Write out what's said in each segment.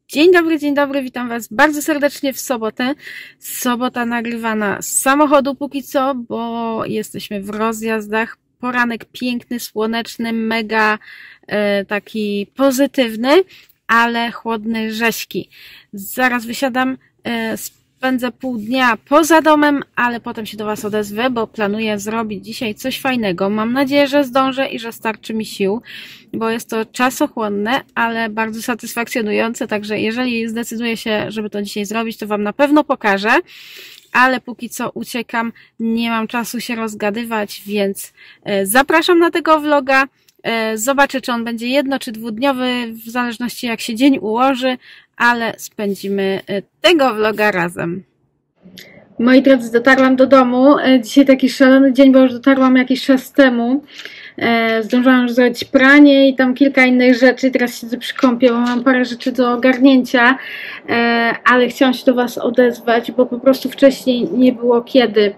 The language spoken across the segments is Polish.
Dzień dobry, witam Was bardzo serdecznie w sobotę. Sobota nagrywana z samochodu póki co, bo jesteśmy w rozjazdach. Poranek piękny, słoneczny, mega taki pozytywny, ale chłodny, rześki. Zaraz wysiadam, spędzę pół dnia poza domem, ale potem się do Was odezwę, bo planuję zrobić dzisiaj coś fajnego. Mam nadzieję, że zdążę i że starczy mi sił, bo jest to czasochłonne, ale bardzo satysfakcjonujące, także jeżeli zdecyduję się, żeby to dzisiaj zrobić, to Wam na pewno pokażę, ale póki co uciekam, nie mam czasu się rozgadywać, więc zapraszam na tego vloga. Zobaczę, czy on będzie jedno- czy dwudniowy, w zależności jak się dzień ułoży, ale spędzimy tego vloga razem. Moi drodzy, dotarłam do domu. Dzisiaj taki szalony dzień, bo już dotarłam jakiś czas temu. Zdążyłam już zrobić pranie i tam kilka innych rzeczy. Teraz siedzę przy kąpie, bo mam parę rzeczy do ogarnięcia, ale chciałam się do Was odezwać, bo po prostu wcześniej nie było kiedy.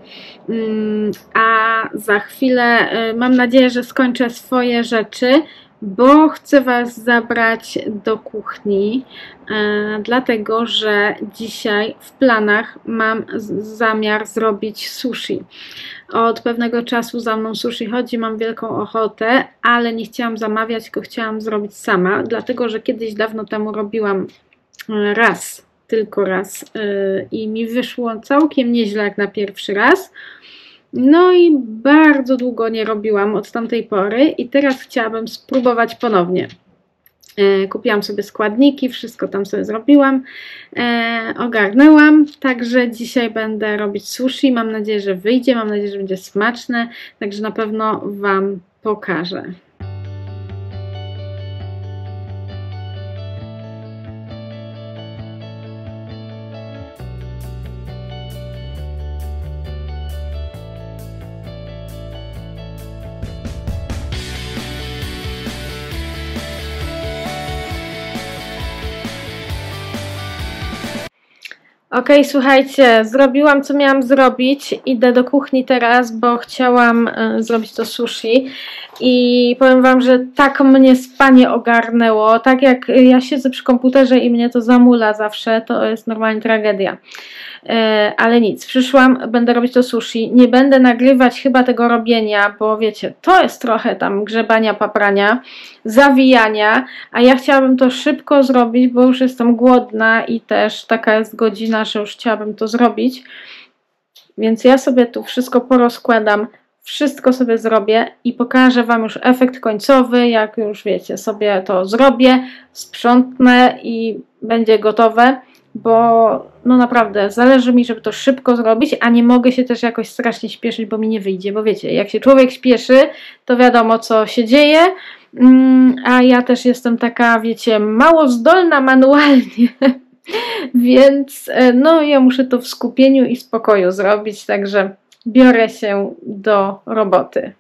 A za chwilę mam nadzieję, że skończę swoje rzeczy, bo chcę Was zabrać do kuchni, dlatego że dzisiaj w planach mam zamiar zrobić sushi. Od pewnego czasu za mną sushi chodzi, mam wielką ochotę, ale nie chciałam zamawiać, tylko chciałam zrobić sama, dlatego że kiedyś dawno temu robiłam tylko raz i mi wyszło całkiem nieźle jak na pierwszy raz. No i bardzo długo nie robiłam od tamtej pory i teraz chciałabym spróbować ponownie. Kupiłam sobie składniki, wszystko tam sobie zrobiłam, ogarnęłam, także dzisiaj będę robić sushi. Mam nadzieję, że wyjdzie, mam nadzieję, że będzie smaczne, także na pewno Wam pokażę. Ok, słuchajcie, zrobiłam co miałam zrobić, idę do kuchni teraz, bo chciałam zrobić to sushi i powiem Wam, że tak mnie spanie ogarnęło, tak jak ja siedzę przy komputerze i mnie to zamula zawsze, to jest normalnie tragedia. Ale nic, przyszłam, będę robić to sushi, nie będę nagrywać chyba tego robienia, bo wiecie, to jest trochę tam grzebania, paprania, zawijania, a ja chciałabym to szybko zrobić, bo już jestem głodna i też taka jest godzina, że już chciałabym to zrobić, więc ja sobie tu wszystko porozkładam, wszystko sobie zrobię i pokażę Wam już efekt końcowy, jak już wiecie, sobie to zrobię, sprzątnę i będzie gotowe, bo no naprawdę zależy mi, żeby to szybko zrobić, a nie mogę się też jakoś strasznie śpieszyć, bo mi nie wyjdzie, bo wiecie, jak się człowiek śpieszy, to wiadomo co się dzieje, a ja też jestem taka, wiecie, mało zdolna manualnie, więc no ja muszę to w skupieniu i spokoju zrobić, także biorę się do roboty.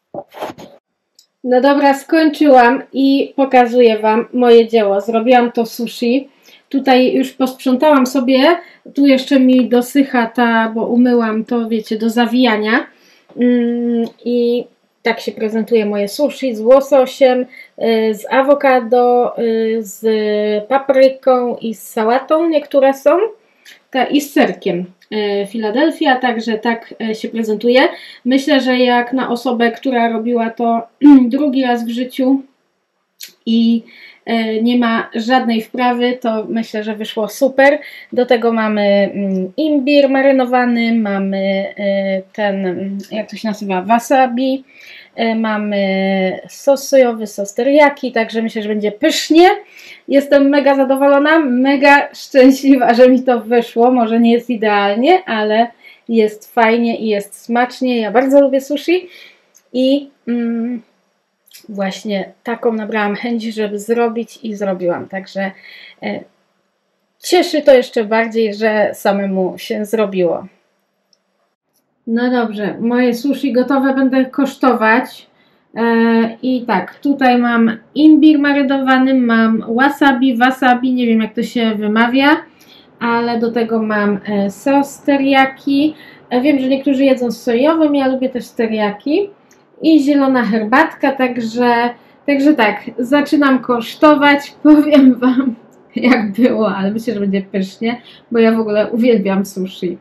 No dobra, skończyłam i pokazuję Wam moje dzieło. Zrobiłam to sushi. Tutaj już posprzątałam sobie, tu jeszcze mi dosycha ta, bo umyłam to, wiecie, do zawijania. I tak się prezentuje moje sushi z łososiem, z awokado, z papryką i z sałatą, niektóre są, i z serkiem. Philadelphia, także tak się prezentuje. Myślę, że jak na osobę, która robiła to drugi raz w życiu i nie ma żadnej wprawy, to myślę, że wyszło super. Do tego mamy imbir marynowany, mamy ten, jak to się nazywa, wasabi, mamy sos sojowy, sos teriyaki, także myślę, że będzie pysznie. Jestem mega zadowolona, mega szczęśliwa, że mi to wyszło. Może nie jest idealnie, ale jest fajnie i jest smacznie. Ja bardzo lubię sushi i właśnie taką nabrałam chęć, żeby zrobić i zrobiłam. Także cieszy to jeszcze bardziej, że samemu się zrobiło. No dobrze, moje sushi gotowe będę kosztować. I tak, tutaj mam imbir marynowany, mam wasabi, nie wiem jak to się wymawia, ale do tego mam sos teriyaki. Wiem, że niektórzy jedzą z sojowym, ja lubię też z teriyaki. I zielona herbatka, także tak, zaczynam kosztować, powiem Wam, jak było, ale myślę, że będzie pysznie, bo ja w ogóle uwielbiam sushi.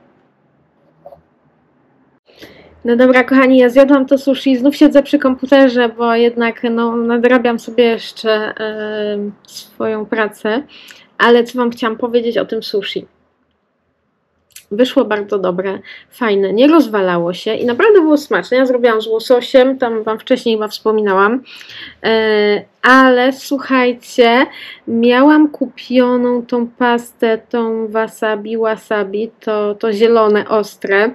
No dobra, kochani, ja zjadłam to sushi, znów siedzę przy komputerze, bo jednak no, nadrabiam sobie jeszcze swoją pracę, ale co Wam chciałam powiedzieć o tym sushi. Wyszło bardzo dobre, fajne, nie rozwalało się i naprawdę było smaczne. Ja zrobiłam z łososiem, tam Wam wcześniej chyba wspominałam, ale słuchajcie, miałam kupioną tą pastę, tą wasabi, to zielone, ostre.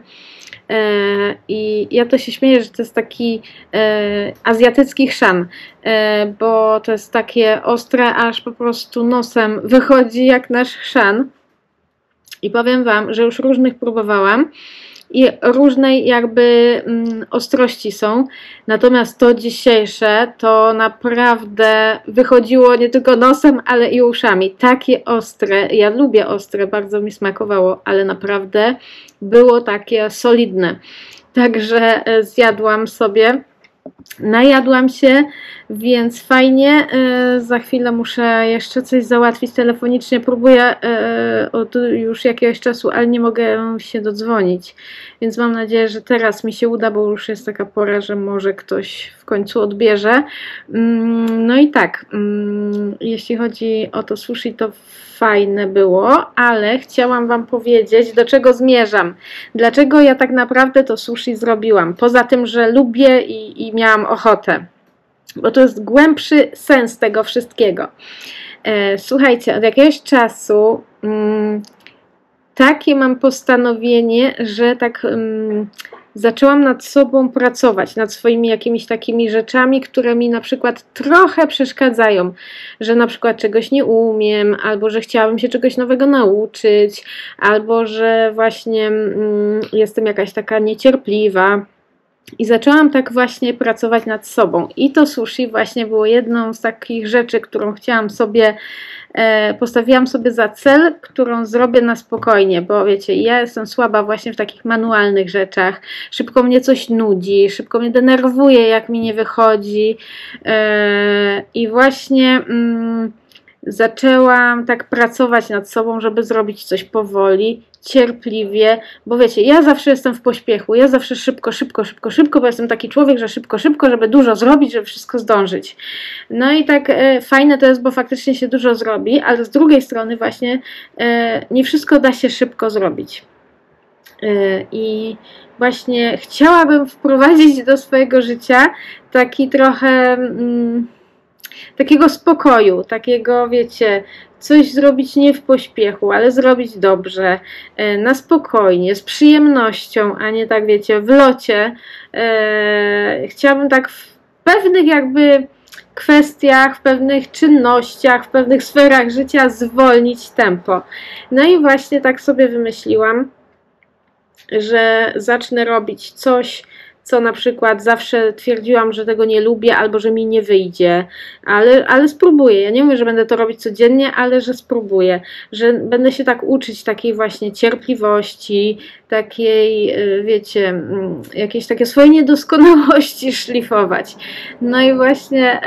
I ja to się śmieję, że to jest taki azjatycki chrzan, bo to jest takie ostre, aż po prostu nosem wychodzi jak nasz chrzan. I powiem Wam, że już różnych próbowałam i różnej jakby ostrości są. Natomiast to dzisiejsze to naprawdę wychodziło nie tylko nosem, ale i uszami. Takie ostre, ja lubię ostre, bardzo mi smakowało, ale naprawdę było takie solidne. Także zjadłam sobie. Najadłam się, więc fajnie. Za chwilę muszę jeszcze coś załatwić telefonicznie. Próbuję od już jakiegoś czasu, ale nie mogę się dodzwonić. Więc mam nadzieję, że teraz mi się uda, bo już jest taka pora, że może ktoś w końcu odbierze. No i tak, jeśli chodzi o to sushi, to fajne było, ale chciałam Wam powiedzieć, do czego zmierzam. Dlaczego ja tak naprawdę to sushi zrobiłam. Poza tym, że lubię i miałam ochotę. Bo to jest głębszy sens tego wszystkiego. Słuchajcie, od jakiegoś czasu takie mam postanowienie, że tak zaczęłam nad sobą pracować, nad swoimi jakimiś takimi rzeczami, które mi na przykład trochę przeszkadzają, że na przykład czegoś nie umiem, albo że chciałabym się czegoś nowego nauczyć, albo że właśnie jestem jakaś taka niecierpliwa. I zaczęłam tak właśnie pracować nad sobą. I to sushi właśnie było jedną z takich rzeczy, którą chciałam sobie, postawiłam sobie za cel, którą zrobię na spokojnie, bo wiecie, ja jestem słaba właśnie w takich manualnych rzeczach. Szybko mnie coś nudzi, szybko mnie denerwuje, jak mi nie wychodzi. I właśnie zaczęłam tak pracować nad sobą, żeby zrobić coś powoli, cierpliwie, bo wiecie, ja zawsze jestem w pośpiechu, ja zawsze szybko, bo jestem taki człowiek, że szybko, żeby dużo zrobić, żeby wszystko zdążyć. No i tak fajne to jest, bo faktycznie się dużo zrobi, ale z drugiej strony właśnie nie wszystko da się szybko zrobić. I właśnie chciałabym wprowadzić do swojego życia taki trochę takiego spokoju, takiego wiecie, coś zrobić nie w pośpiechu, ale zrobić dobrze, na spokojnie, z przyjemnością, a nie tak wiecie, w locie. Chciałabym tak w pewnych jakby kwestiach, w pewnych czynnościach, w pewnych sferach życia zwolnić tempo. No i właśnie tak sobie wymyśliłam, że zacznę robić coś, co na przykład zawsze twierdziłam, że tego nie lubię albo że mi nie wyjdzie, ale spróbuję. Ja nie mówię, że będę to robić codziennie, ale że spróbuję, że będę się tak uczyć takiej właśnie cierpliwości, takiej, wiecie, jakiejś takie swojej niedoskonałości szlifować. No i właśnie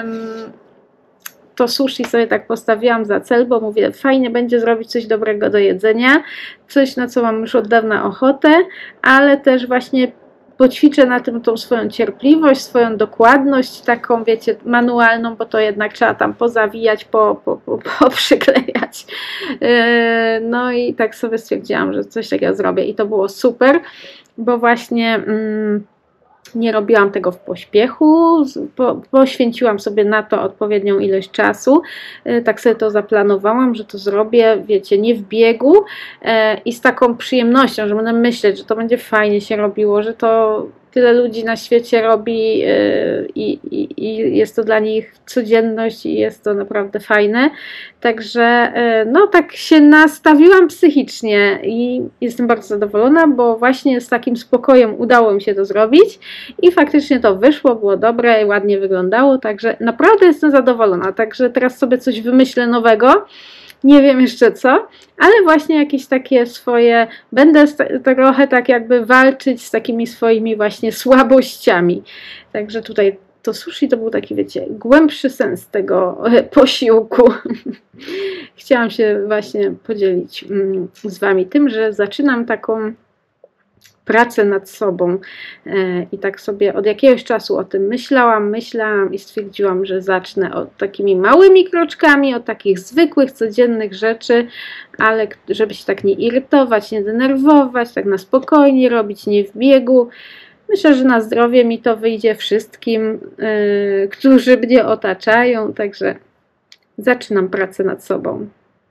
to sushi sobie tak postawiłam za cel, bo mówię, fajnie będzie zrobić coś dobrego do jedzenia, coś na co mam już od dawna ochotę, ale też właśnie poćwiczę na tym tą swoją cierpliwość, swoją dokładność, taką wiecie, manualną, bo to jednak trzeba tam pozawijać, poprzyklejać. No i tak sobie stwierdziłam, że coś takiego zrobię i to było super, bo właśnie nie robiłam tego w pośpiechu, poświęciłam sobie na to odpowiednią ilość czasu, tak sobie to zaplanowałam, że to zrobię, wiecie, nie w biegu i z taką przyjemnością, że będę myśleć, że to będzie fajnie się robiło, że to tyle ludzi na świecie robi i jest to dla nich codzienność i jest to naprawdę fajne. Także no tak się nastawiłam psychicznie i jestem bardzo zadowolona, bo właśnie z takim spokojem udało mi się to zrobić i faktycznie to wyszło, było dobre i ładnie wyglądało, także naprawdę jestem zadowolona. Także teraz sobie coś wymyślę nowego. Nie wiem jeszcze co, ale właśnie jakieś takie swoje, będę trochę tak jakby walczyć z takimi swoimi właśnie słabościami. Także tutaj to sushi to był taki, wiecie, głębszy sens tego posiłku. Chciałam się właśnie podzielić z Wami tym, że zaczynam taką pracę nad sobą i tak sobie od jakiegoś czasu o tym myślałam i stwierdziłam, że zacznę od takimi małymi kroczkami, od takich zwykłych, codziennych rzeczy, ale żeby się tak nie irytować, nie denerwować, tak na spokojnie robić, nie w biegu. Myślę, że na zdrowie mi to wyjdzie wszystkim, którzy mnie otaczają, także zaczynam pracę nad sobą.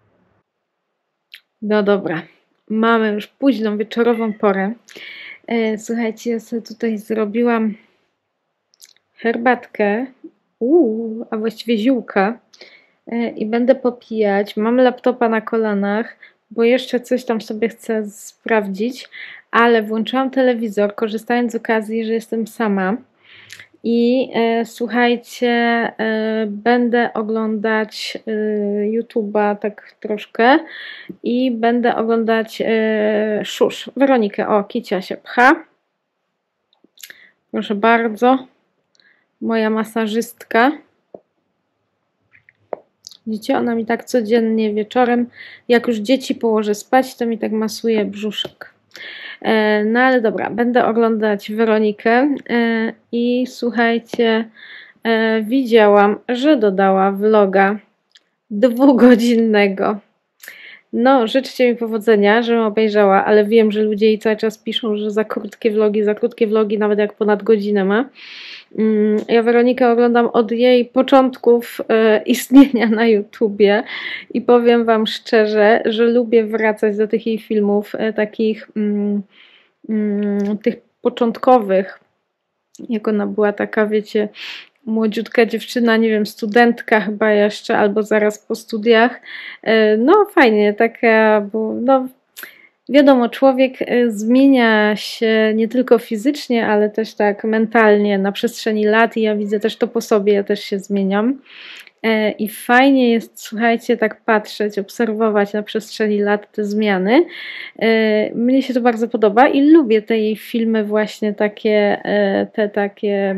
No dobra, mamy już późną wieczorową porę. Słuchajcie, ja sobie tutaj zrobiłam herbatkę, a właściwie ziółka i będę popijać. Mam laptopa na kolanach, bo jeszcze coś tam sobie chcę sprawdzić, ale włączyłam telewizor, korzystając z okazji, że jestem sama. I słuchajcie, będę oglądać YouTube'a tak troszkę i będę oglądać Szusz, Weronikę. O, Kicia się pcha. Proszę bardzo. Moja masażystka. Widzicie, ona mi tak codziennie wieczorem, jak już dzieci położę spać, to mi tak masuje brzuszek. No ale dobra, będę oglądać Weronikę i słuchajcie, widziałam, że dodała vloga 2-godzinnego. No, życzcie mi powodzenia, żebym obejrzała, ale wiem, że ludzie jej cały czas piszą, że za krótkie vlogi, nawet jak ponad godzinę ma. Ja Weronikę oglądam od jej początków istnienia na YouTubie i powiem Wam szczerze, że lubię wracać do tych jej filmów, takich tych początkowych, jak ona była taka, wiecie, młodziutka dziewczyna, nie wiem, studentka chyba jeszcze, albo zaraz po studiach. No fajnie, taka, bo no wiadomo, człowiek zmienia się nie tylko fizycznie, ale też tak mentalnie na przestrzeni lat i ja widzę też to po sobie, ja też się zmieniam. I fajnie jest, słuchajcie, tak patrzeć, obserwować na przestrzeni lat te zmiany. Mnie się to bardzo podoba i lubię te jej filmy właśnie takie, te takie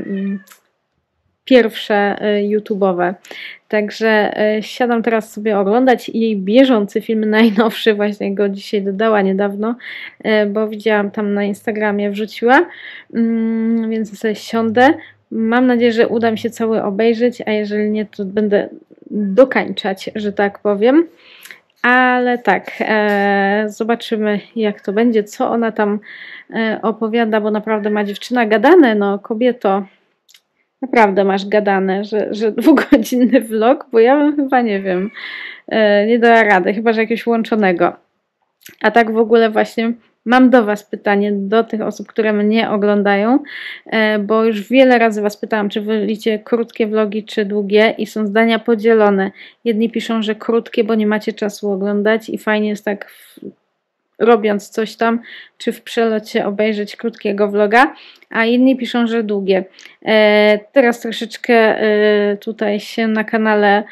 pierwsze YouTube'owe. Także siadam teraz sobie oglądać jej bieżący film, najnowszy, właśnie go dzisiaj dodała niedawno, bo widziałam tam na Instagramie, wrzuciła, więc sobie siądę. Mam nadzieję, że uda mi się cały obejrzeć, a jeżeli nie, to będę dokańczać, że tak powiem. Ale tak, zobaczymy jak to będzie, co ona tam opowiada, bo naprawdę ma dziewczyna gadane, no kobieto. Naprawdę masz gadane, że 2-godzinny vlog, bo ja bym chyba, nie wiem, nie dała rady, chyba że jakiegoś łączonego. A tak w ogóle właśnie mam do Was pytanie, do tych osób, które mnie oglądają, bo już wiele razy Was pytałam, czy wolicie krótkie vlogi, czy długie i są zdania podzielone. Jedni piszą, że krótkie, bo nie macie czasu oglądać i fajnie jest tak robiąc coś tam, czy w przelocie obejrzeć krótkiego vloga, a inni piszą, że długie. Teraz troszeczkę tutaj się na kanale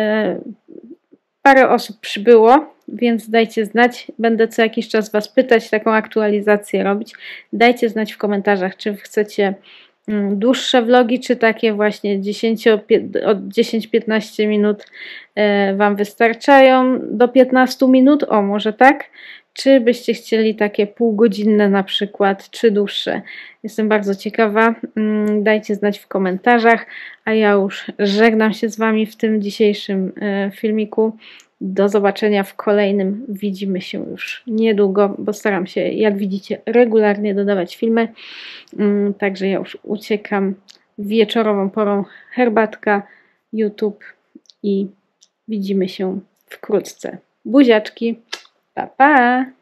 parę osób przybyło, więc dajcie znać. Będę co jakiś czas Was pytać, taką aktualizację robić. Dajcie znać w komentarzach, czy chcecie dłuższe vlogi, czy takie właśnie od 10-15 minut Wam wystarczają do 15 minut, o może tak? Czy byście chcieli takie półgodzinne na przykład, czy dłuższe? Jestem bardzo ciekawa. Dajcie znać w komentarzach, a ja już żegnam się z Wami w tym dzisiejszym filmiku. Do zobaczenia w kolejnym. Widzimy się już niedługo, bo staram się, jak widzicie, regularnie dodawać filmy. Także ja już uciekam wieczorową porą. Herbatka, YouTube i widzimy się wkrótce. Buziaczki! Pa, pa!